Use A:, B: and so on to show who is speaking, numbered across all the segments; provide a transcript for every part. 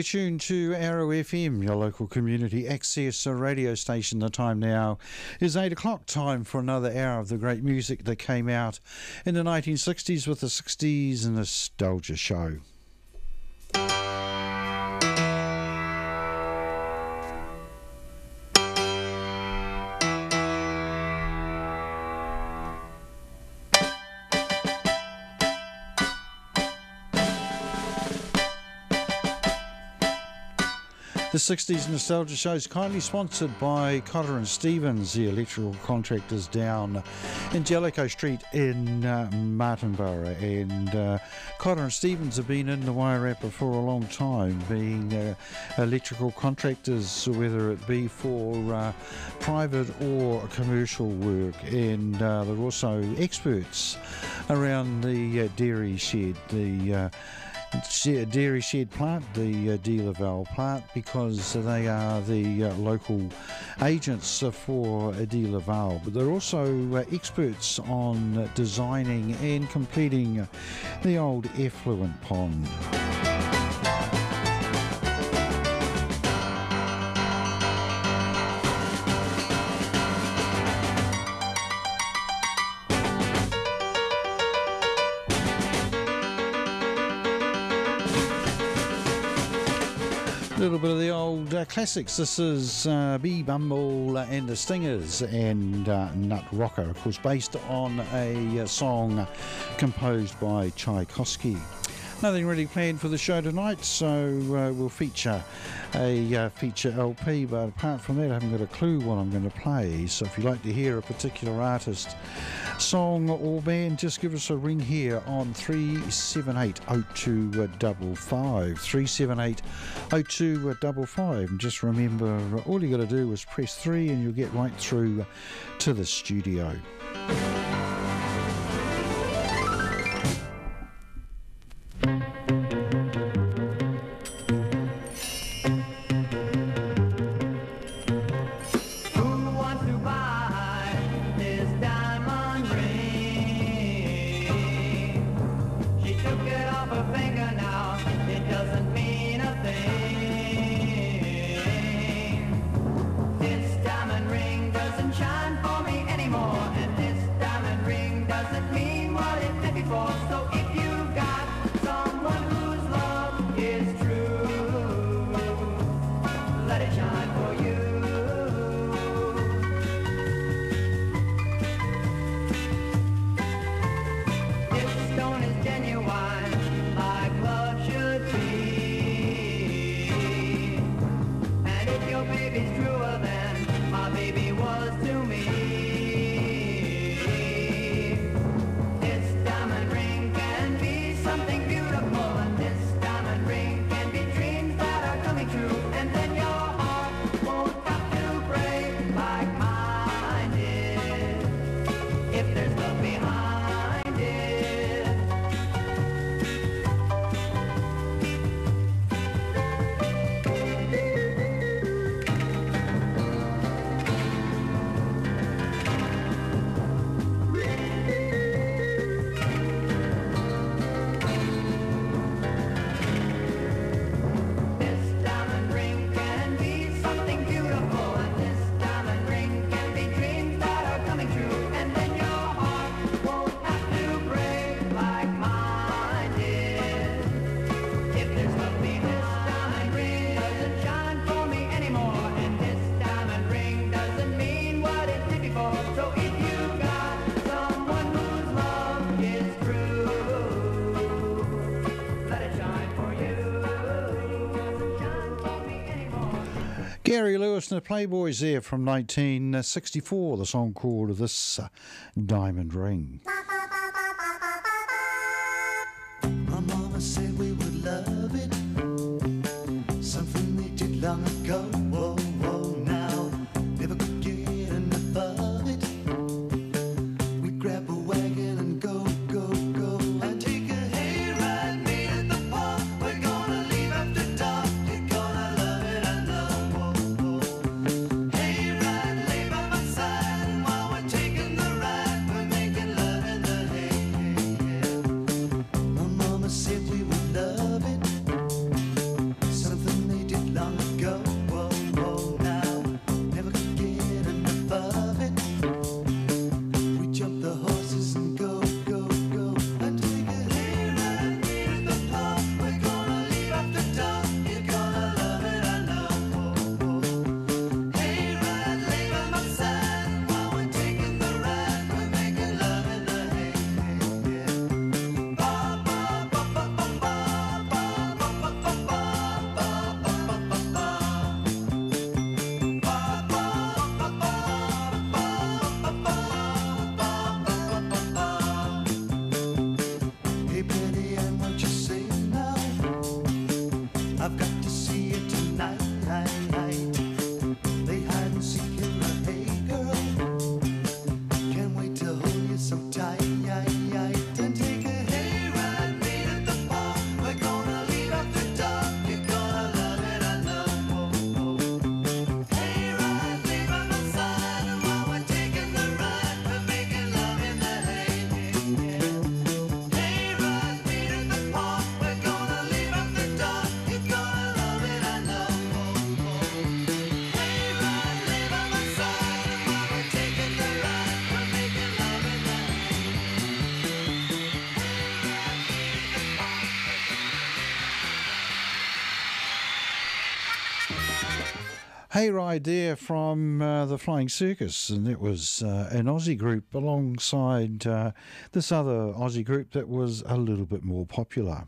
A: tuned to Arrow FM, your local community access radio station. The time now is 8 o'clock, time for another hour of the great music that came out in the 1960s with the 60s Nostalgia Show. The 60s Nostalgia Show is kindly sponsored by Cotter and Stevens, the electrical contractors down in Jellicoe Street in Martinborough. And Cotter and Stevens have been in the Wairarapa for a long time, being electrical contractors, whether it be for private or commercial work. And they're also experts around the dairy shed, the dairy shed plant, the De La Val plant, because they are the local agents for De La Val. But they're also experts on designing and completing the old effluent pond. A little bit of the old classics. This is Bee Bumble and the Stingers and Nut Rocker, of course, based on a song composed by Tchaikovsky. Nothing really planned for the show tonight, so we'll feature a feature LP, but apart from that I haven't got a clue what I'm going to play. So if you'd like to hear a particular artist, song or band, just give us a ring here on 378-0255, 378-0255, and just remember, all you got to do is press 3 and you'll get right through to the studio. Gary Lewis and the Playboys there from 1964, the song called This Diamond Ring.
B: My mama said we would love it, something they did long ago. Whoa, whoa, now, never could get enough of it. We grab a wagon and go, go, go. I take a hayride, meet at the park. We're gonna leave after dark. You're gonna love it, I know. Whoa, whoa. Hayride, lay by my side, and while we're taking the ride, we're making love in the hay. My mama said we would love it, something
A: Hayride there from the Flying Circus, and it was an Aussie group alongside this other Aussie group that was a little bit more popular.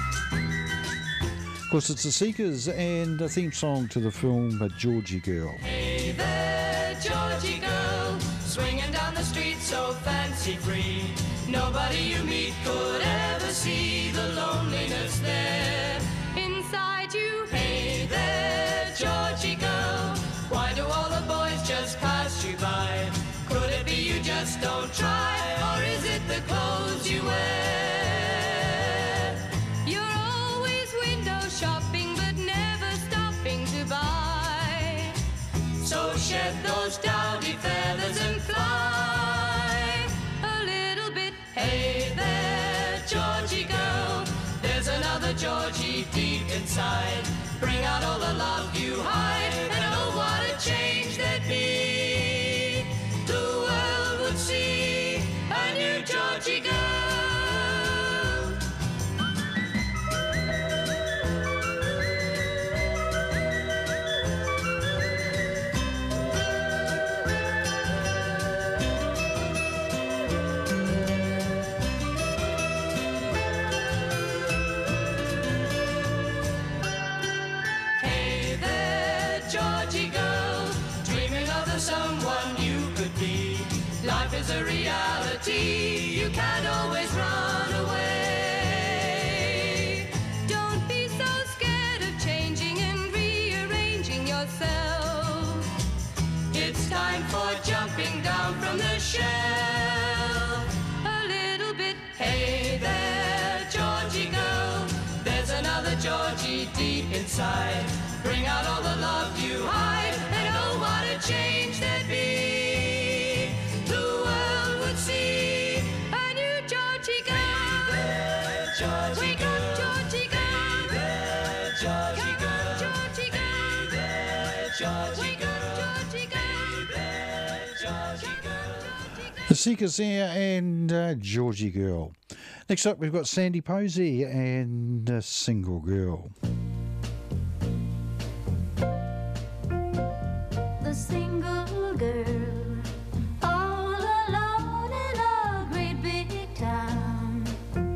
A: Of course, it's the Seekers and a theme song to the film Georgie Girl.
C: Hey there, Georgie girl, swinging down the street so fancy-free. Nobody you meet could ever see the loneliness there inside you. Hey there, Georgie girl, why do all the boys just pass you by? Could it be you just don't try, or is it the clothes you wear? You're always window shopping but never stopping to buy. So shed those dowdy feathers and fly a little bit. Hey there, Georgie girl, there's another Georgie deep inside. Bring out all the love you hide, and oh, what a change there'd be. The world would see a new Georgie girl. Hey there, Georgie girl, dreaming of the someone you could be. Life is a reality, you can't always run away. Don't be so scared of changing and rearranging yourself. It's time for jumping down from the shelf a little bit. Hey there, Georgie girl, there's another Georgie deep inside. Bring out all the love you hide, and oh, what a change there'd be. The world would see a new Georgie girl. Hey there, Georgie Wake girl. Up, Georgie girl. Hey there, Georgie girl. Georgie girl. Hey there, Georgie Wake girl. Up, Georgie girl. Hey there, Georgie girl.
A: The Seekers there and Georgie Girl. Next up, we've got Sandy Posey and Single Girl.
D: The single girl, all alone in a great big town.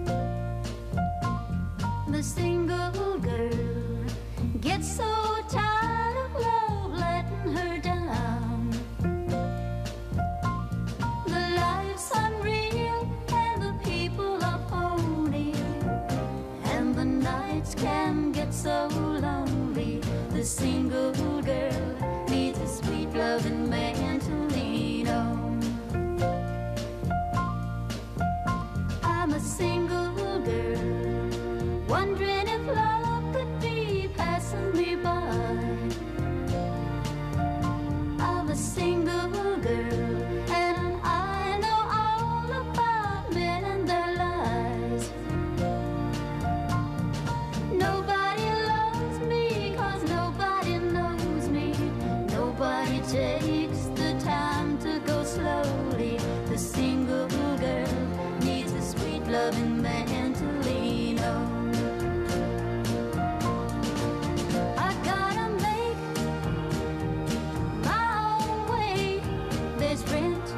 D: The single girl gets so tired of love letting her down. The life's unreal and the people are phony, and the nights can get so lonely. The single girl needs a sweet loving man to lean on. I'm a single girl, wondering if love could be passing me by. I'm a single girl, and I know all about men and their lies. Nobody loves me 'cause nobody knows me. Nobody takes the time to go slowly. The single girl needs a sweet loving man to lean on. I gotta make my own way. There's rent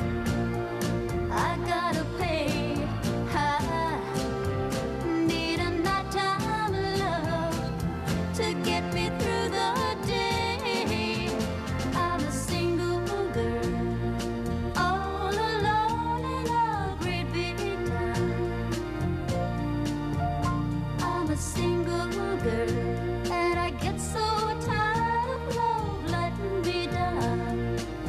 D: I gotta pay. I need a nighttime love to get me through the day. I'm a single girl, all alone in a great big town. I'm a single girl, and I get so tired of love letting me down.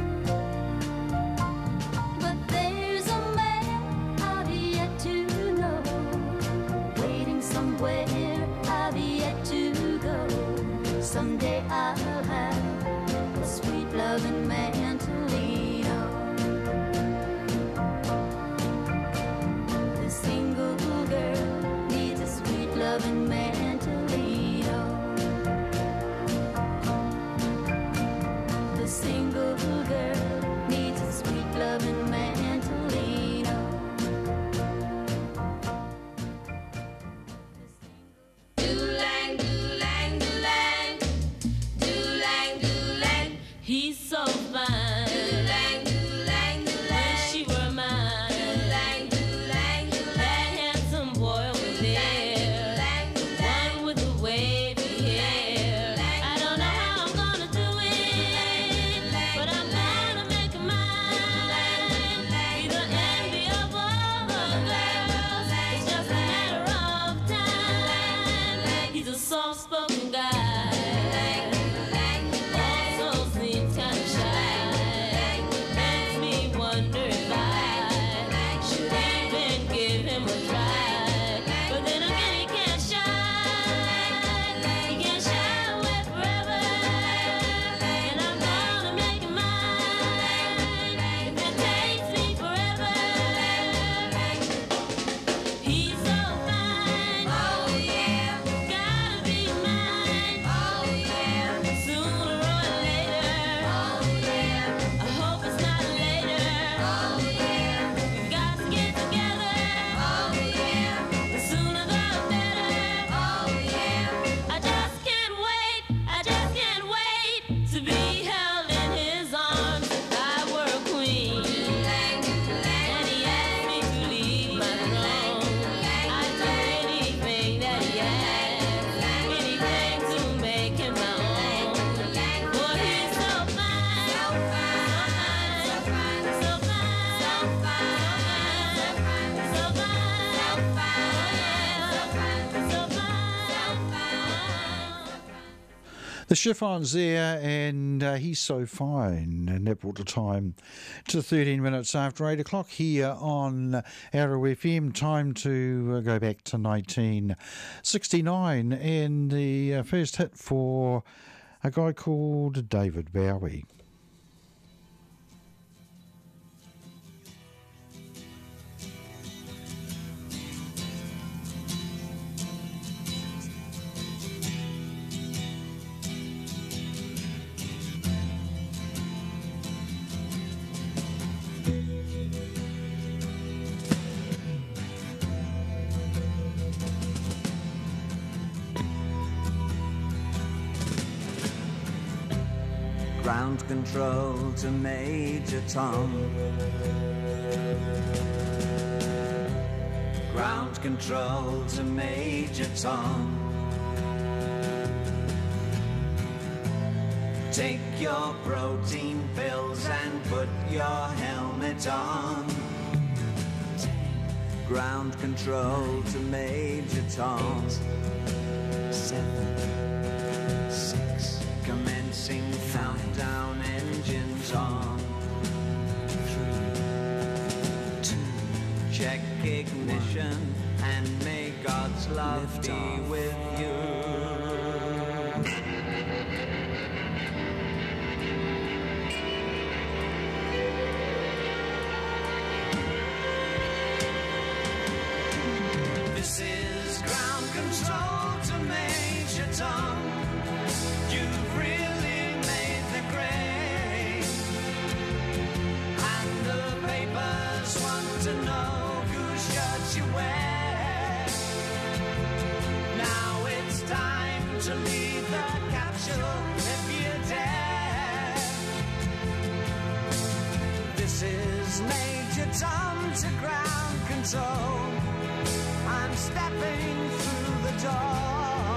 D: But there's a man I've yet to know, waiting somewhere I've yet to go. Someday I'll have a sweet loving man to lean on. The single girl needs a sweet loving man to lean on. The single girl needs a sweet loving man to lean on.
C: Do-lang, do-lang, do-lang, do
A: Chiffons there, and He's So Fine, and that brought the time to 13 minutes after 8 o'clock here on Arrow FM. Time to go back to 1969, and the first hit for a guy called David Bowie.
E: Ground control to Major Tom. Ground control to Major Tom. Take your protein pills and put your helmet on. Ground control to Major Tom. 7, 6. Commencing countdown, engines on. 3, 2. Check ignition and may God's love be with you. This is ground control to Major Tom. You've really made the grade, and the papers want to know whose shirt you wear. Now it's time to leave the capsule if you dare. This is Major Tom to ground control. I'm stepping through the door.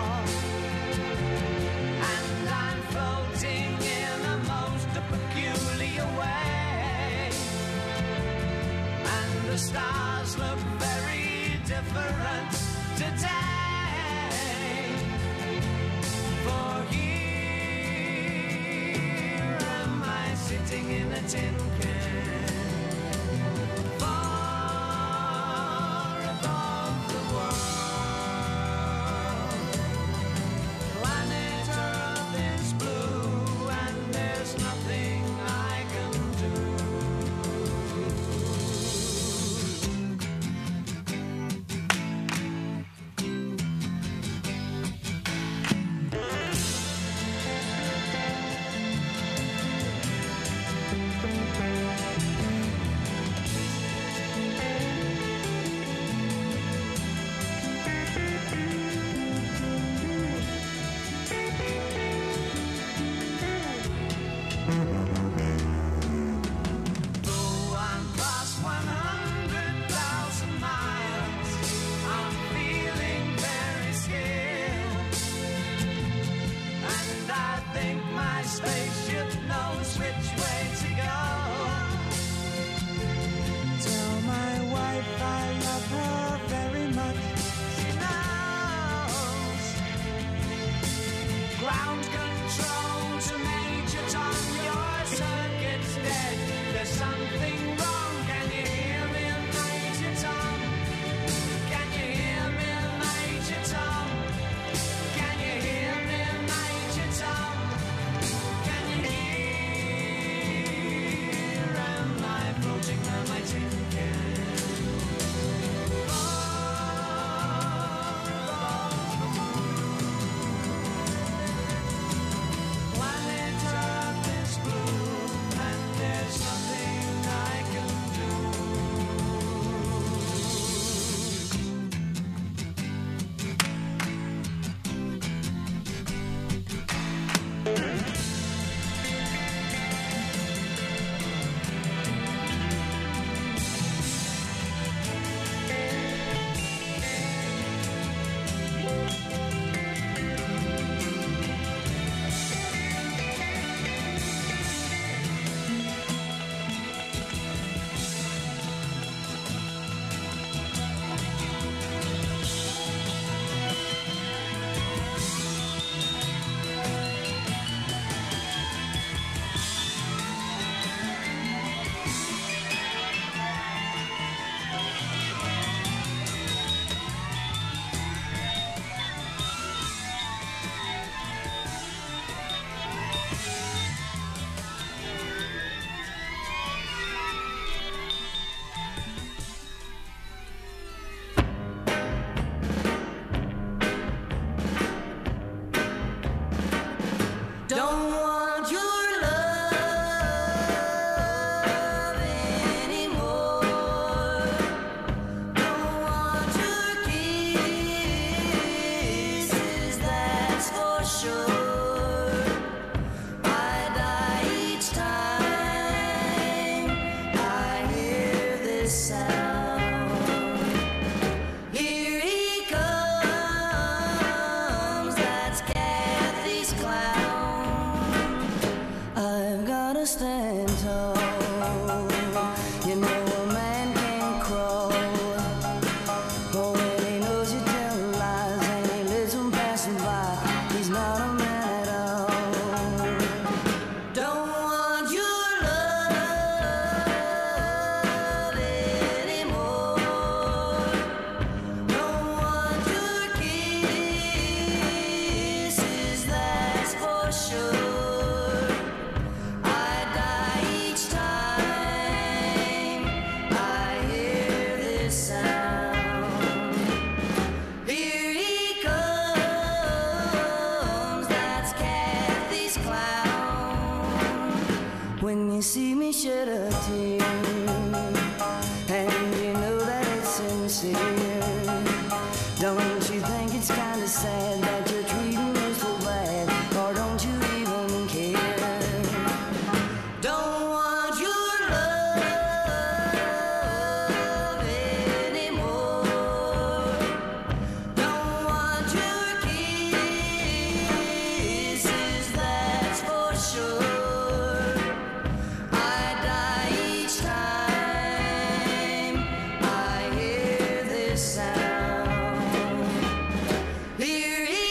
E: Floating in a most peculiar way, and the stars look very different today. For here am I sitting in a tin can, far above the world. Planet Earth is blue, and there's nothing I can do. Spaceship knows which way to go. Tell my wife I love her very much. She knows. Ground control to Major Tom, you're Don't want your love anymore. Don't want your kisses, that's for sure. I die each time I hear this sound. Here he comes, that's Kathy's clown. I've gotta stand tall. You know a man can't crawl. Oh, when he knows you tell lies and he lets them passing by, he's not a man at all. Don't want your love anymore. Don't want your kisses, that's for sure. I die each time I hear this sound. Here he comes, that's Kathy's clown. When you see me shed a tear, and you know that it's sincere, don't you think it's kind of sad that you're treating me so bad, or don't you even care? Don't want your love anymore. Don't want your kisses, that's for sure. I die each time I hear this sound. Here he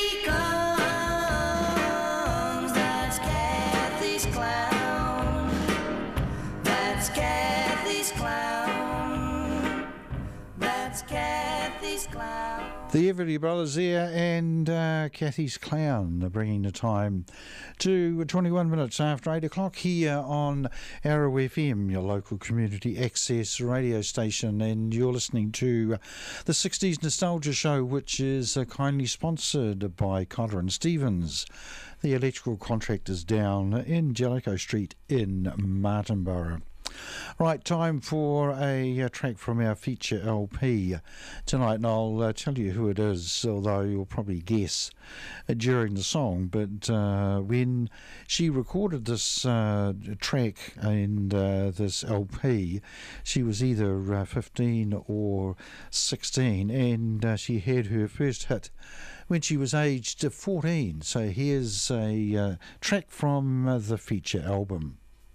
E: comes, that's Kathy's clown. That's Kathy's clown. That's Kathy's clown.
A: The Everly Brothers there and Kathy's Clown bringing the time to 21 minutes after 8 o'clock here on Arrow FM, your local community access radio station, and you're listening to the 60s Nostalgia Show, which is kindly sponsored by Cotter and Stevens, the electrical contractors down in Jellicoe Street in Martinborough. Right, time for a track from our feature LP tonight, and I'll tell you who it is, although you'll probably guess during the song. But when she recorded this track and this LP, she was either 15 or 16, and she had her first hit when she was aged 14. So here's a track from the feature album.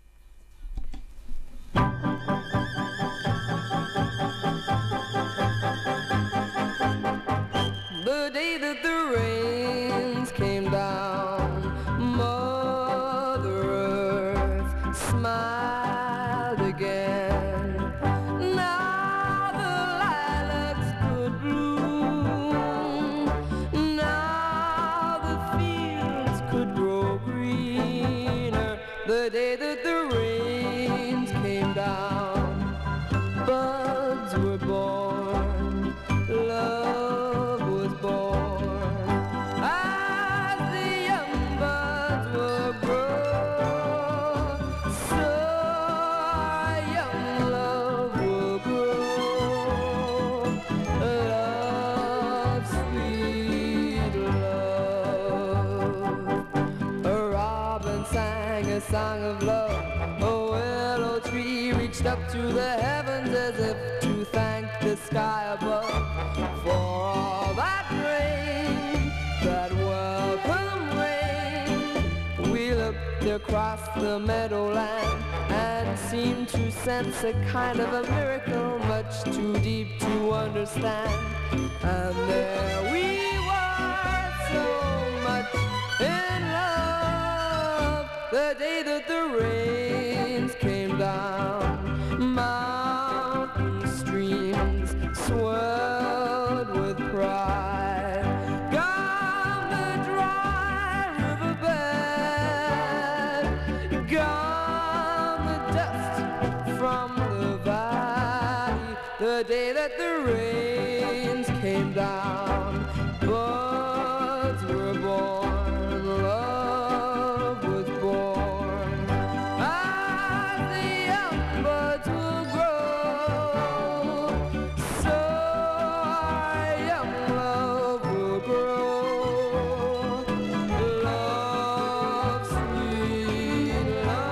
F: The day that the rains came down, Mother Earth smiled again. Now the lilacs could bloom. Now the fields could grow greener. The day that the rains came down, buds were born, love was born. As the young buds will grow, so our young love will grow. Love, sweet love. A robin sang a song of love. A willow tree reached up to the heavens as if to thank the sky above for all that rain, that welcome rain. We looked across the meadowland and seemed to sense a kind of a miracle much too deep to understand. And there we were, so much in love, the day that the rains came down. Mountain streams swelled with pride. Gone the dry riverbed, the day that the rains came down. Buds were born, love was born. As the young buds will grow, so our young love will grow. Love, sweet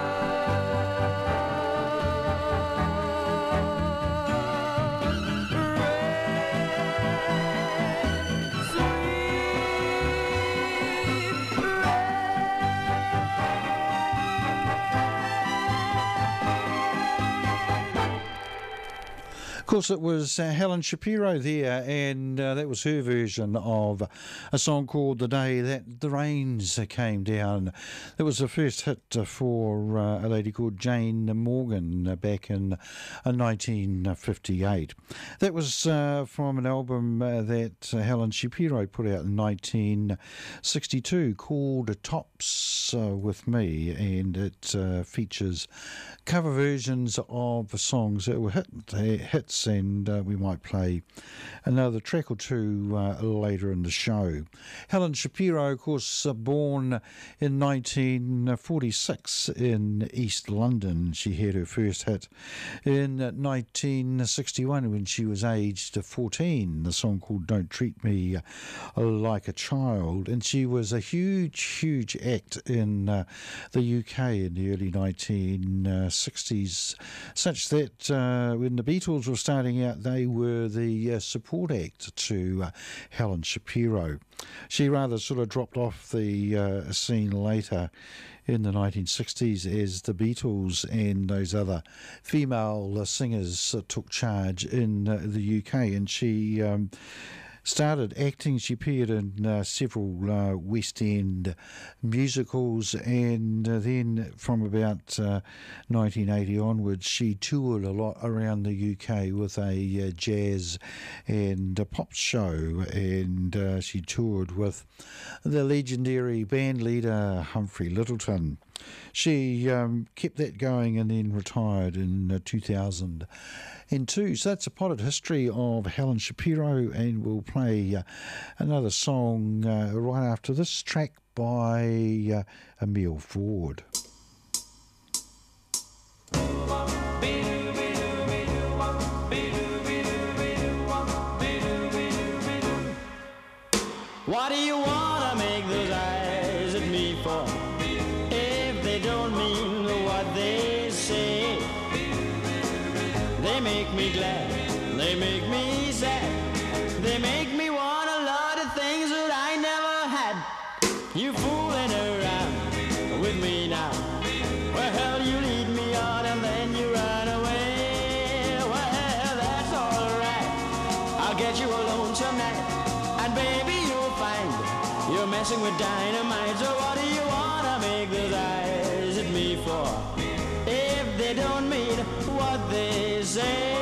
A: Of course, it was Helen Shapiro there, and that was her version of a song called The Day That the Rains Came Down. That was the first hit for a lady called Jane Morgan back in 1958. That was from an album that Helen Shapiro put out in 1962 called Tops With Me, and it features cover versions of songs that were hits, and we might play another track or two later in the show. Helen Shapiro, of course, born in 1946 in East London. She had her first hit in 1961 when she was aged 14, the song called Don't Treat Me Like a Child, and she was a huge act in the UK in the early 1960s, such that when the Beatles were starting out, they were the support act to Helen Shapiro. She rather sort of dropped off the scene later in the 1960s as the Beatles and those other female singers took charge in the UK, and she started acting. She appeared in several West End musicals, and then from about 1980 onwards, she toured a lot around the UK with a jazz and a pop show, and she toured with the legendary band leader Humphrey Lyttelton. She kept that going and then retired in 2002. So that's a potted history of Helen Shapiro, and we'll play another song right after this track by Emile Ford.
G: What do you want to make those eyes at me for? If they don't mean what they say, they make me glad, they make me sad, they make me want a lot of things that I never had. You fooling around with me now. Well, hell, you lead me on and then you run away. Well, that's alright, I'll get you alone tonight, and baby, you'll find you're messing with dynamite. So what do you want to make those eyes at me for? If they don't mean what they say.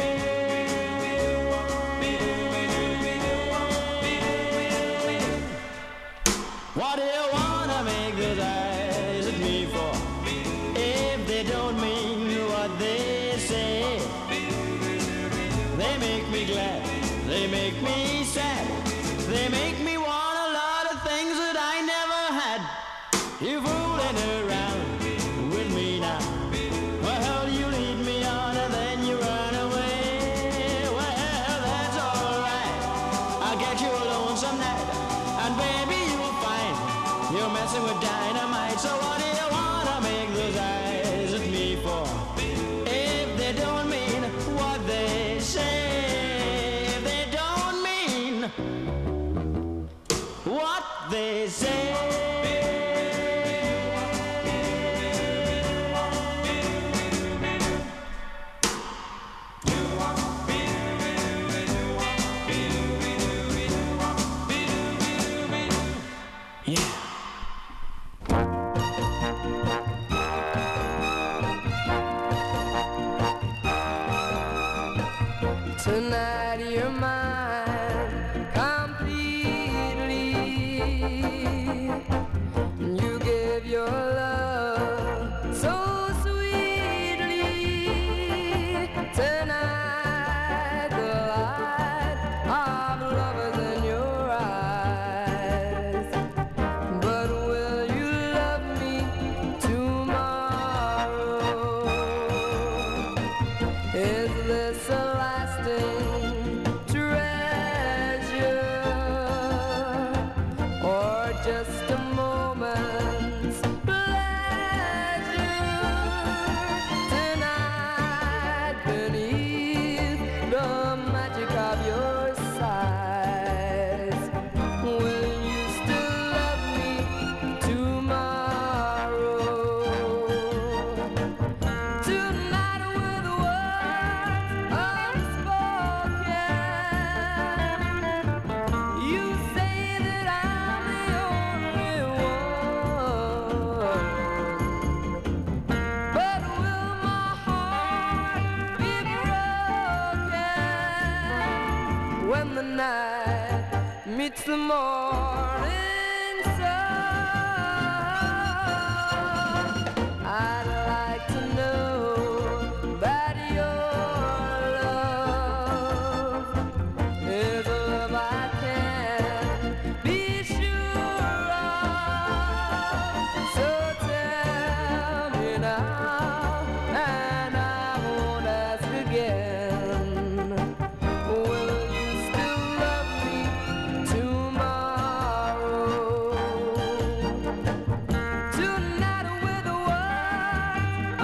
G: What do you want to make those eyes at me for? If they don't mean what they say. They make me glad, they make me sad, they make me want a lot of things that I never had. You fooling around with me now. Well, hell, you lead me on and then you run away. Well, that's alright, I'll get you alone some night, and baby, you'll find you're messing with dynamite. So what do you want to make those eyes at me for? If they don't mean what they say, if they don't mean
F: meets the morning sun. I'd like to know that your love is a love I can be sure of. So tell me now, and I won't ask again. Will you still love me tomorrow? Tonight with the words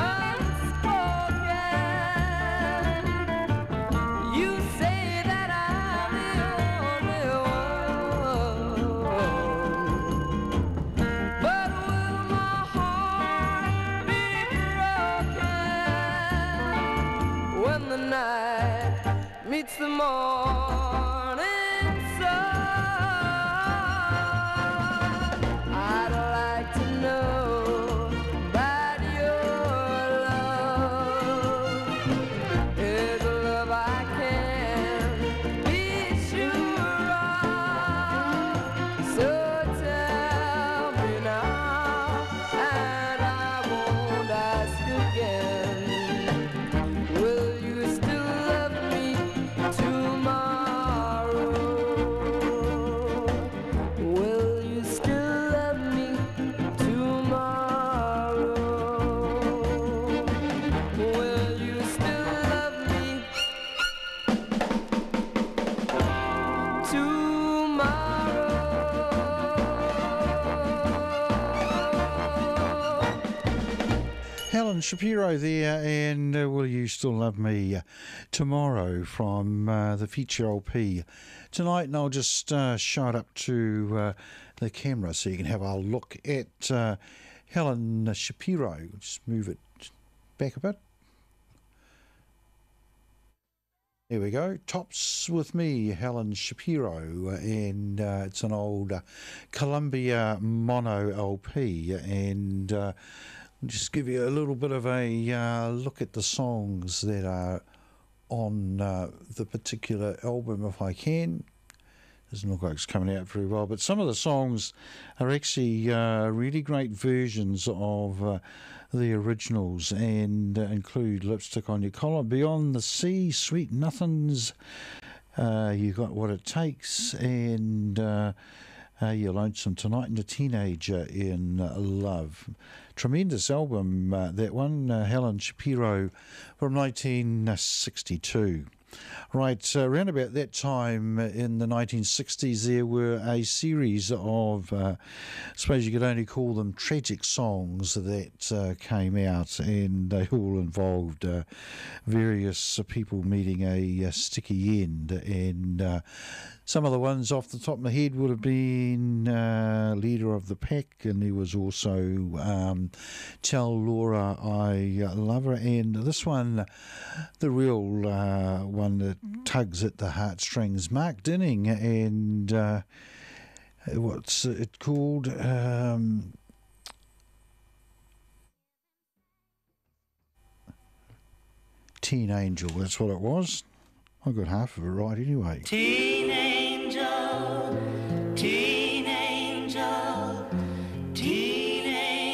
F: unspoken, you say that I'm the only one. But will my heart be broken when the night meets the morning sun? I'd like to know that your love is a love I can be sure of. So tell me now, and I won't ask again. Will you still love me tomorrow? Will you still love me tomorrow? Will you still love me tomorrow?
A: Helen Shapiro there, and Will You Still Love Me Tomorrow from the feature LP tonight. And I'll just show it up to the camera so you can have a look at Helen Shapiro. Just move it back a bit. There we go. Tops with me, Helen Shapiro, and it's an old Columbia mono LP, and I'll just give you a little bit of a look at the songs that are on the particular album, if I can. Doesn't look like it's coming out very well, but some of the songs are actually really great versions of the originals, and include Lipstick on Your Collar, Beyond the Sea, Sweet Nothings, You Got What It Takes, and You're Lonesome Tonight, and A Teenager in Love. Tremendous album, that one, Helen Shapiro from 1962. Right, around about that time in the 1960s, there were a series of, I suppose you could only call them tragic songs that came out, and they all involved various people meeting a sticky end. And some of the ones off the top of my head would have been Leader of the Pack, and there was also Tell Laura I Love Her, and this one, the real one that tugs at the heartstrings, Mark Dinning, and what's it called? Teen Angel, that's what it was. I got half of it right anyway.
B: Teen angel, teen angel, teen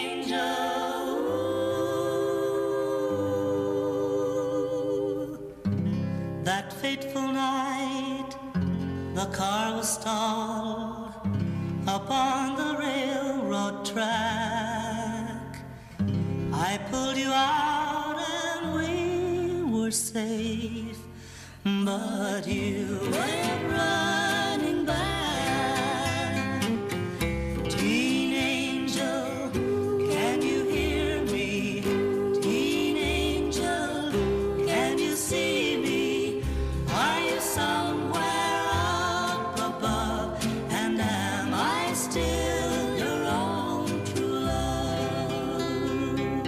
B: angel. That fateful night, the car was stalled upon the railroad track. I pulled you out and we were safe, but you went running back. Teen angel, can you hear me? Teen angel, can you see me? Are you somewhere up above? And am I still your own true love?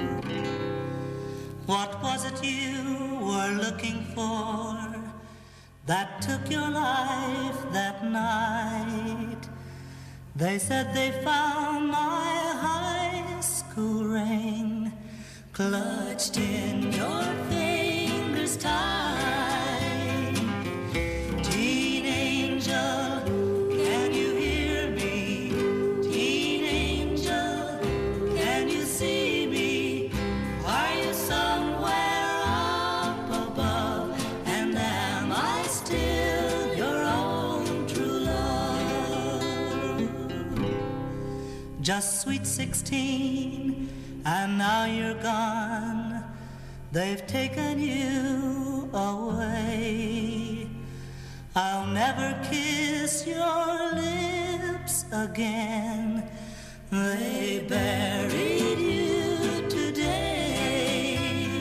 B: What was it you were looking for that took your life that night? They said they found my high school ring clutched in your fingers tight. Teen angel, can you just sweet 16, and now you're gone. They've taken you away. I'll never kiss your lips again. They buried you today.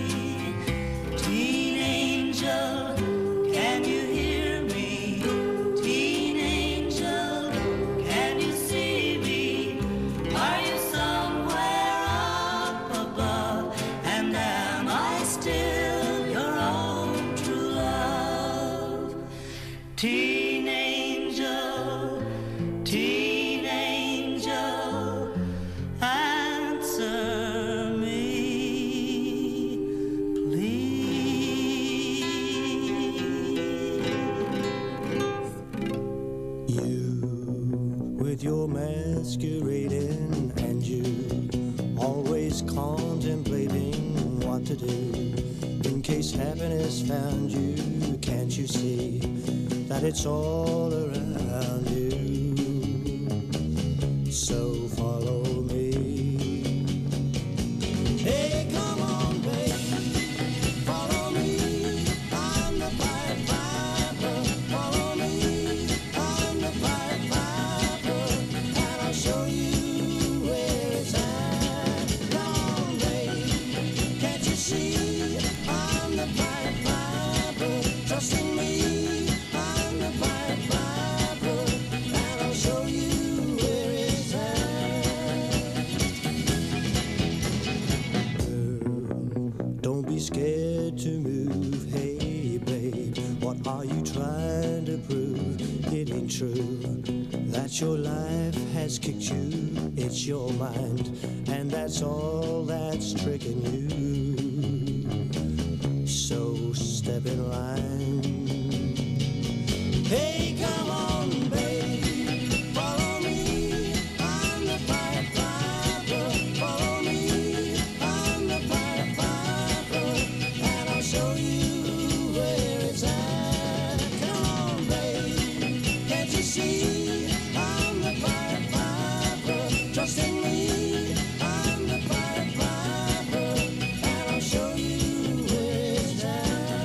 B: Teen angel, can you hear me? Teen angel, can you see me? Are you somewhere up above? And am I still your own true love? Teen angel, teen angel, answer me, please.
H: You with your masquerading and you always contemplating what to do in case happiness found you. Can't you see that it's all around you? So follow me. Hey, come on, baby, follow me. I'm the Pied Piper. Follow me. I'm the Pied Piper, and I'll show you where it's at. Come on, baby, can't you see? I'm the Pied Piper. Trust in me. I'm the Pied Piper, and I'll show you where it's at. Don't be scared to move. Hey, babe, what are you trying to prove? It ain't true that your life has kicked you. It's your mind, and that's all that's tricking you. So step in line. Hey, come on, baby, follow me. I'm the Pied Piper. Follow me. I'm the Pied Piper, and I'll show you where it's at. Come on, baby, can't you see? I'm the Pied Piper. Trust in me. I'm the Pied Piper, and I'll show you where it's at.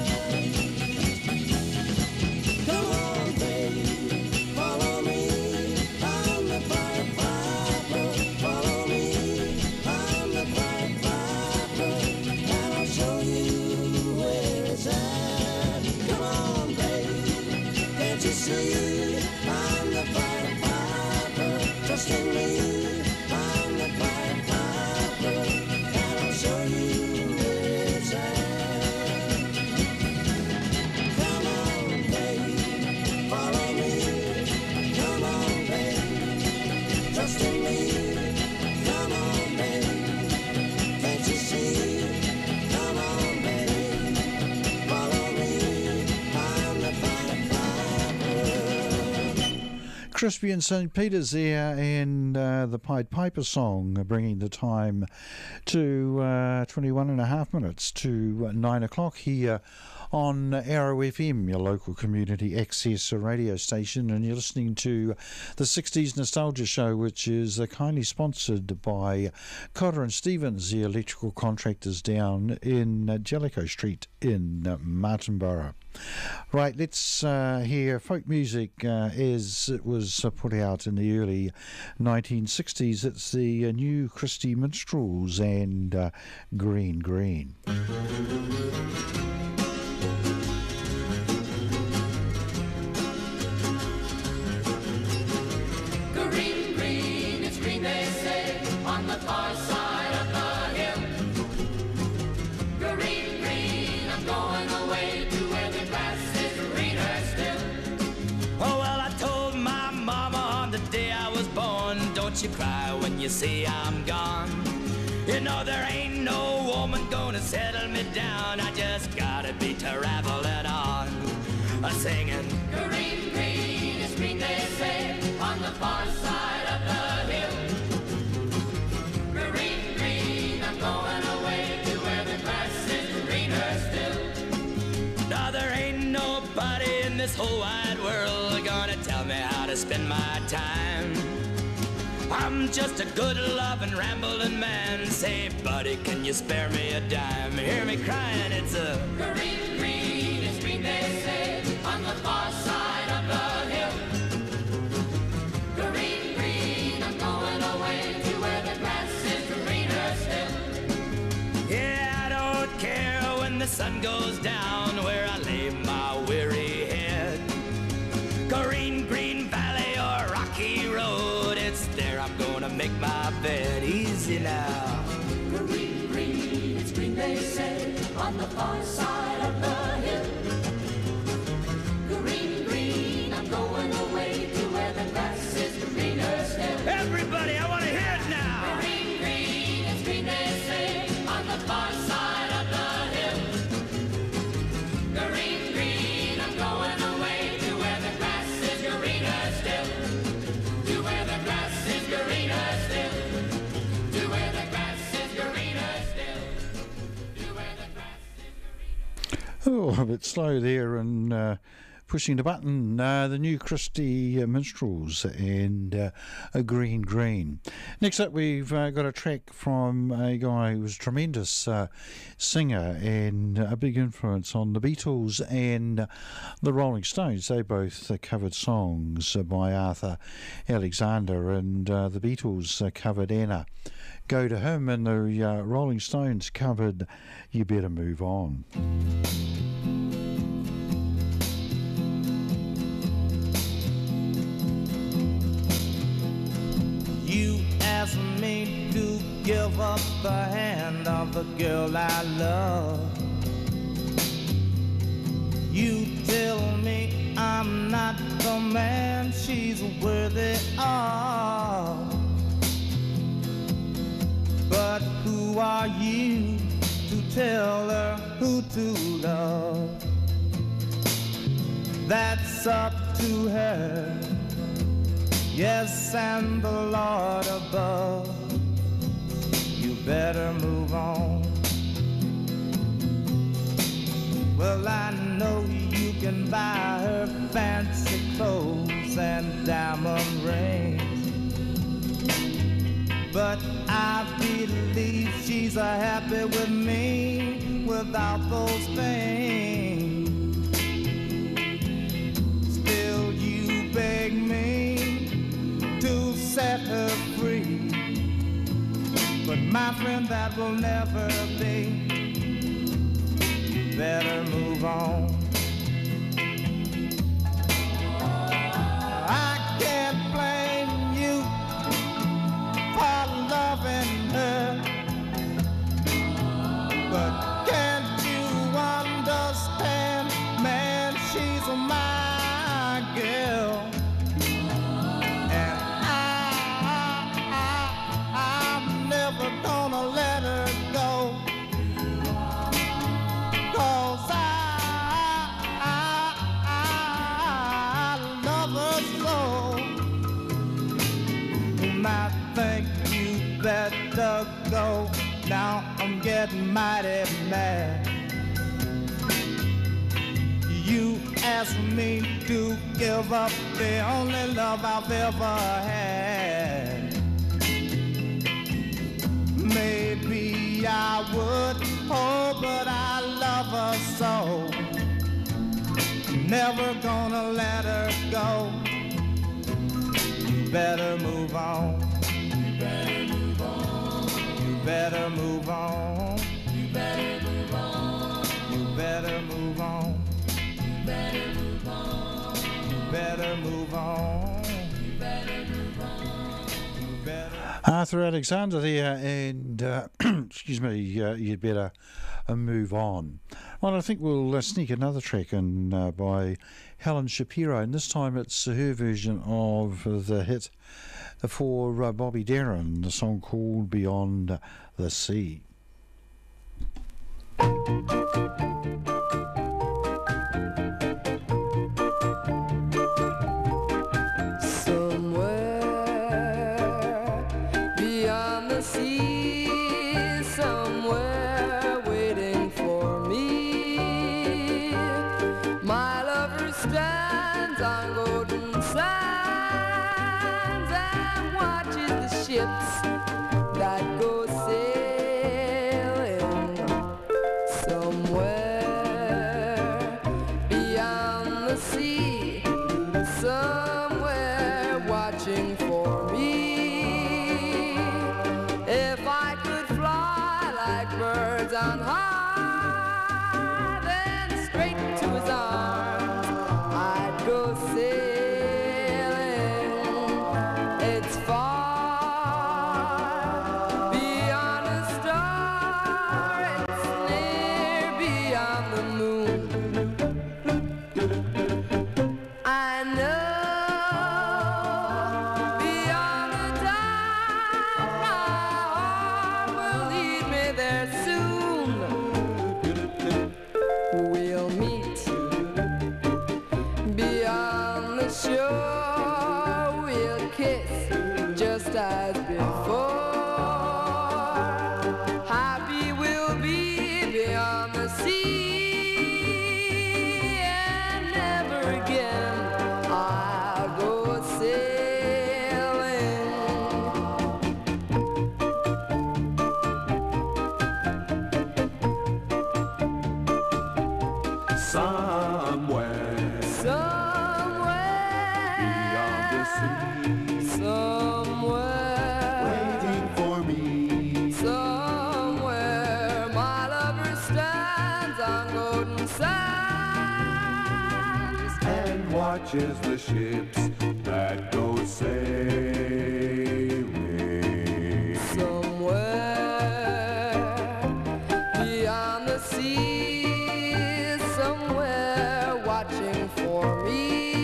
H: Come on, baby, follow me. I'm the Pied Piper. Follow me. I'm the Pied Piper, and I'll show you where it's at. Come on, baby, can't you see? I'm the Pied Piper. Trust in me. I'm the Pied Piper, and I'll show you where it's at. Come on, baby, follow me. Come on, baby, trust in me. Come on, baby, can't you see? Come on, baby, follow me. I'm the Pied Piper.
A: Crispy and St. Peter's there, and the Pied Piper song, bringing the time to 21 and a half minutes to 9 o'clock here on Arrow FM, your local community access radio station, and you're listening to the 60s Nostalgia Show, which is kindly sponsored by Cotter and Stevens, the electrical contractors down in Jellicoe Street in Martinborough. Right, let's hear folk music as it was put out in the early 1960s. It's the New Christie Minstrels and Green Green.
C: Green, green, it's green, they say, on the far side of the hill. Green, green, I'm going away to where the grass is greener still.
G: Oh, well, I told my mama on the day I was born, don't you cry when you see I'm gone. You know there ain't no woman gonna settle me down. I just gotta be traveling on, singing.
C: Green, green, it's green, they say, on the far side of the hill. Green, green, I'm going away to where the grass is greener still.
G: Now there ain't nobody in this whole wide world gonna tell me how to spend my time.
I: I'm just a good loving rambling man. Say, buddy, can you spare me a dime? Hear me crying, it's a
C: Green, green is green, they say, on the far side of the hill. Green, green, I'm going away to where the grass is greener still.
I: yeah, I don't care when the sun goes down where I lay my weary head. Green, green valley or rocky road, it's there I'm gonna make my bed. Easy now.
C: Green, green, it's green, they say, on the far side of the hill. Green, green, I'm going away to where the grass is greener still.
I: Everybody, I want to hear it now.
C: Green, green, it's green, they say, on the far side of the hill. Green, green, I'm going away to where the grass is greener still. To where the grass is greener still. To where the grass is greener still. To where the grass is greener.
A: Oh, a bit slow there and pushing the button. The new Christie Minstrels and a Green Green. Next up, we've got a track from a guy who was a tremendous singer and a big influence on the Beatles and the Rolling Stones. They both covered songs by Arthur Alexander, and the Beatles covered Anna. Go to him, and the Rolling Stones covered You Better Move On.
J: You asked me to give up the hand of the girl I love. You tell me I'm not the man she's worthy of. But who are you to tell her who to love? That's up to her. Yes, and the Lord above. You better move on. Well, I know you can buy her fancy clothes and diamond rings, but I believe she's happy with me without those things. Still, you beg me to set her free, but my friend, that will never be. You better move on. I can't blame you for loving her, but can't you understand, man, she's my girl. I'm never gonna let her go, 'cause I love her so. And I think you better go. Now I'm getting mighty mad. You asked me to give up the only love I've ever had. Maybe I would, oh, but I love her so. Never gonna let her go. You better move on. You better move on. You better move on. You better move on. You better move on. You better move on. You better move on. You better move on. You better.
A: Arthur Alexander there, and excuse me, you'd better move on. Well, I think we'll sneak another track in by Helen Shapiro, and this time it's her version of the hit for Bobby Darin, the song called Beyond the Sea.
F: Somewhere beyond the sea, somewhere waiting for me, my lover stands on golden sands and watches the like birds on high, then straight to his arms I'd go sailing. It's far beyond the star, it's near beyond the moon. I know beyond the dark my heart will lead me there soon. We'll meet beyond the shore, we'll kiss just as before. Happy we'll be beyond the sea, and never again I'll go sailing.
K: Somewhere
F: Somewhere
K: beyond the sea,
F: somewhere
K: waiting for me.
F: somewhere my lover stands on golden sands.
K: And watches the ships that go sailing.
F: Somewhere beyond the sea, somewhere watching for me.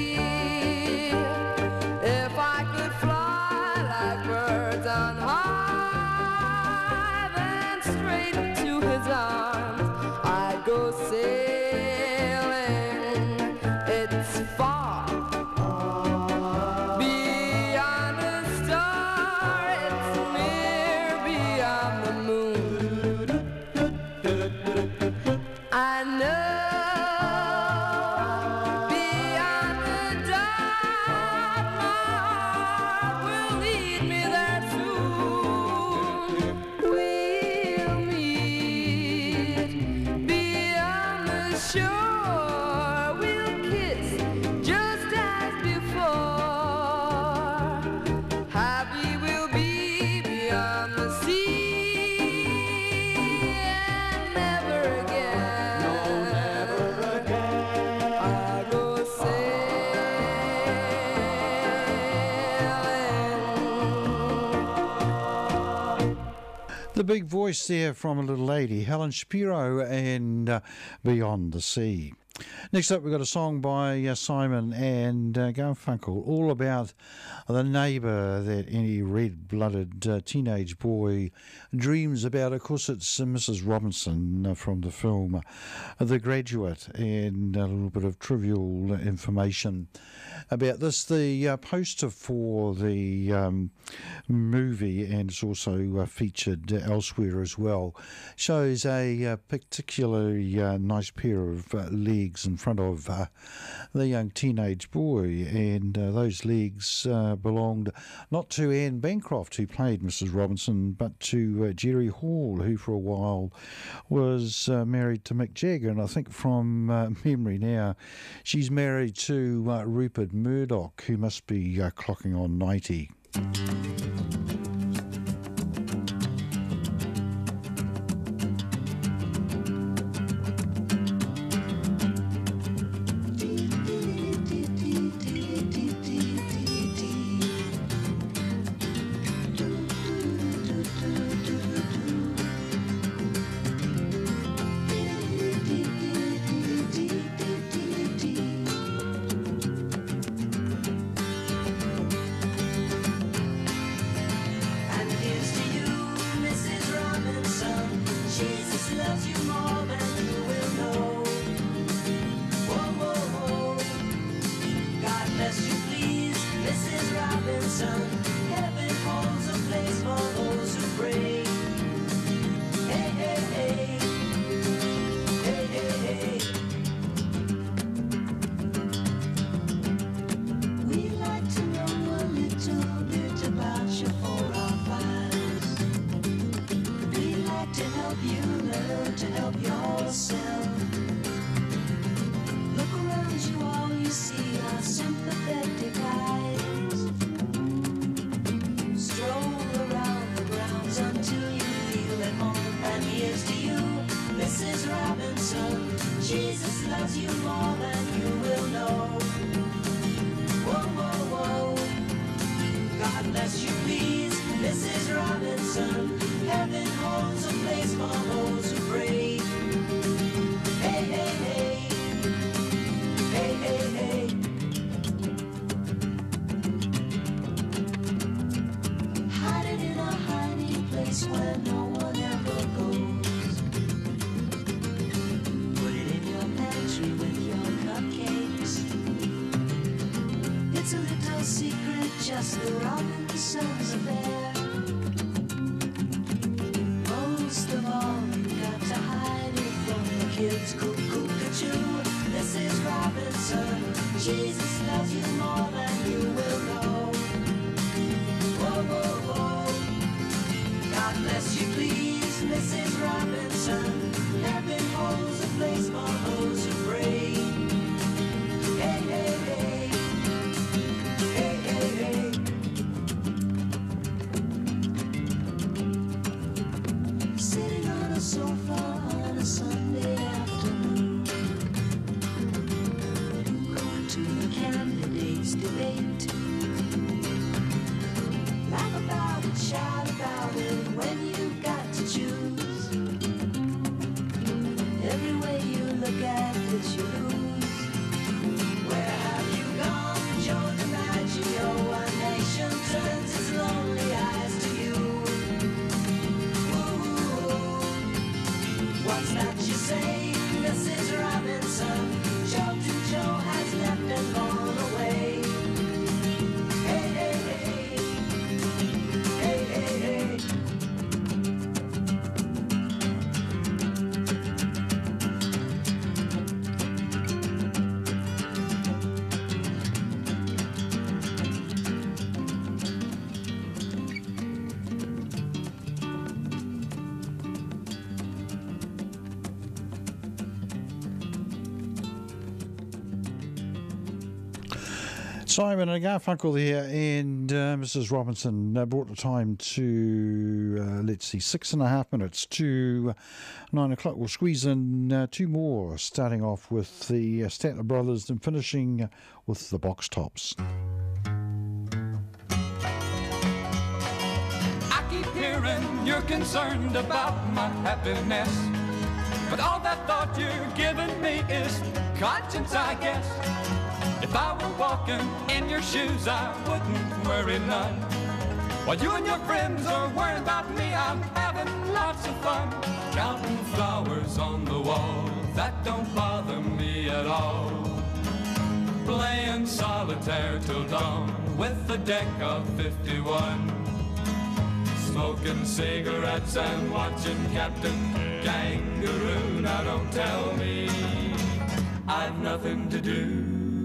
F: If I could fly like birds on high, then straight to his arms I'd go sailing. It's far beyond the star, it's near beyond the moon. I know beyond the dark my heart will lead me there soon. We'll meet beyond the shore, we'll kiss just as before. Happy we'll be beyond the sea, and never again,
K: No, never again.
F: I'll go sailing.
A: The big voice there from a little lady, Helen Shapiro, and Beyond the Sea. Next up, we've got a song by Simon and Garfunkel, all about the neighbour that any red-blooded teenage boy dreams about. Of course, it's Mrs. Robinson from the film The Graduate, and a little bit of trivial information about this. The poster for the movie, and it's also featured elsewhere as well, shows a particularly nice pair of legs in front of the young teenage boy, and those legs belonged not to Anne Bancroft, who played Mrs. Robinson, but to Jerry Hall, who for a while was married to Mick Jagger, and I think from memory now she's married to Rupert Murdoch, who must be clocking on 90.
L: Stroll around the grounds until you feel at home, and
B: Mrs. Robinson, Jesus loves you more than you will know. Whoa, whoa, whoa. God bless you, please, Mrs. Robinson. Heaven holds a place for those who pray. Hey, hey, hey. Hey, hey, hey. Hiding in a hiding place where no one ever goes. Put it in your pantry with your cupcakes. It's a little secret, just the Robinsons affair. Most of all, you got to hide it from the kids. Cuckoo-cuckoo, Mrs. Robinson. Jesus loves you more than you will know. Whoa, whoa, whoa. God bless you, please, Mrs. Robinson. Heaven holds a place for those who pray. Hey, hey, hey. Hey, hey, hey. Sitting on a sofa on a Sunday afternoon, going to the candidates' debate. Laugh about it, shout about it when you've got to choose. Every way you look at it, you lose. Where have you gone, Joe DiMaggio? A nation turns its lonely eyes to you. Ooh, what's that you say, Mrs. Robinson? Joe to Joe has left and gone away. Hey, hey, hey. Hey, hey, hey.
A: Simon and Garfunkel here, and Mrs. Robinson brought the time to, let's see, 6.5 minutes to 9 o'clock. We'll squeeze in two more, starting off with the Statler Brothers and finishing with the Box Tops.
L: I keep hearing you're concerned about my happiness, but all that thought you're giving me is conscience, I guess. If I were walking in your shoes, I wouldn't worry none. While you and your friends are worrying about me, I'm having lots of fun. Counting flowers on the wall, that don't bother me at all. Playing solitaire till dawn with a deck of 51. Smoking cigarettes and watching Captain Kangaroo. Now don't tell me I've nothing to do.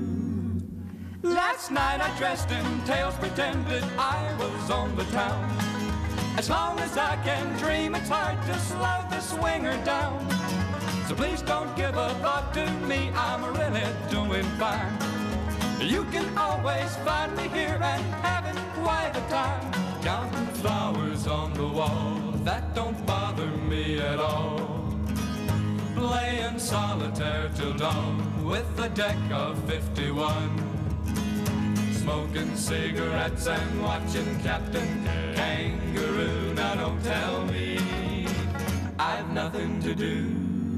L: Last night I dressed in tails, pretended I was on the town. As long as I can dream, it's hard to slow the swinger down. So please don't give a thought to me, I'm really doing fine. You can always find me here and having quite a time. Counting flowers on the wall, that don't bother me at all. Playing solitaire till dawn with a deck of 51. Smoking cigarettes and watching Captain Kangaroo. Now don't tell me I've nothing to do.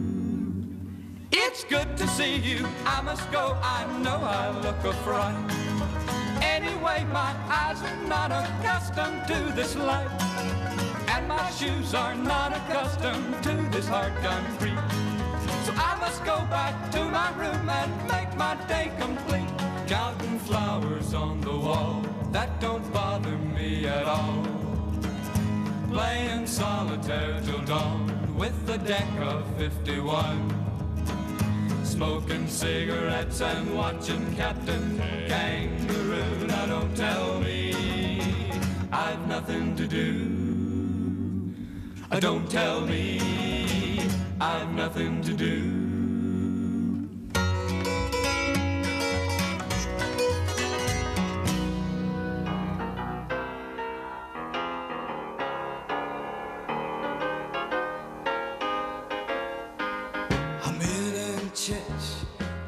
L: It's good to see you, I must go, I know I look a fright. Anyway, my eyes are not accustomed to this life, and my shoes are not accustomed to this hard concrete. So I must go back to my room and make my day complete. Counting flowers on the wall, that don't bother me at all. Playing solitaire till dawn with a deck of 51. Smoking cigarettes and watching Captain Kangaroo. Now don't tell me I've nothing to do. Don't tell me I've nothing to do.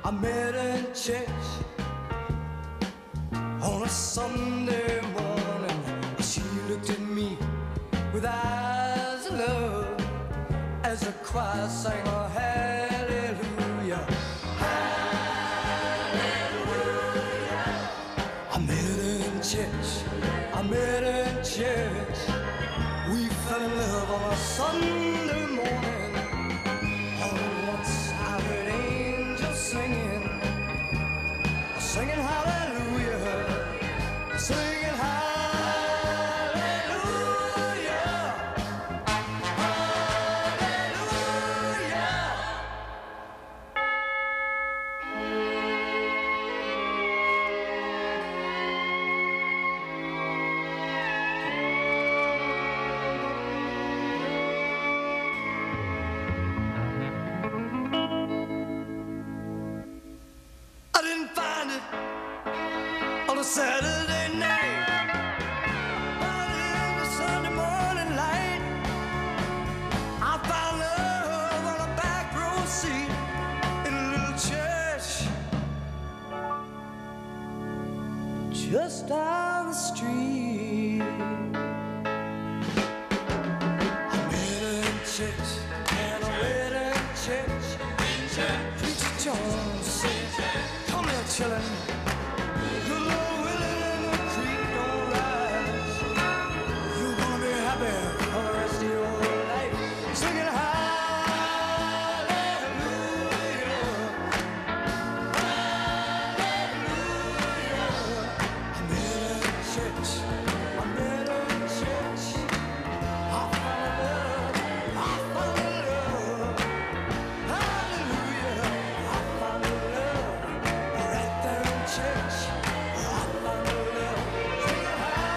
B: I met her in church on a Sunday morning. She looked at me with eyes of love as the choir sang a hallelujah. Hallelujah. I met her in church. I met her in church. We fell in love on a Sunday morning. All at once I heard angels singing, singing hallelujah, singing hallelujah, hallelujah. I didn't find it on a Saturday night, but in the Sunday morning light, I found love on a back row seat in a little church just down the street. I met her in church, and I met her in church. Preacher Jones said, "Come here, children. Good Lord willing and the creek don't rise. You're gonna be happy for the rest of your life, singing hallelujah, hallelujah." I met her in church. I met her in church. I found love. I found love. Hallelujah. I found love right there in church. I found love. Singing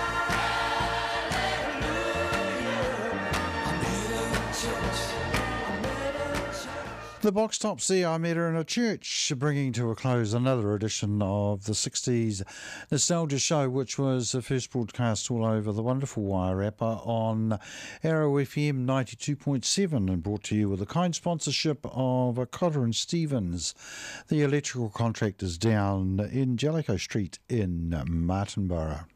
B: hallelujah. I met her in church. I met her in church.
A: The Box Tops there, I met her in a church, bringing to a close another edition of the 60s Nostalgia Show, which was first broadcast all over the wonderful Wairarapa on Arrow FM 92.7 and brought to you with the kind sponsorship of Cotter and Stevens, the electrical contractors down in Jellicoe Street in Martinborough.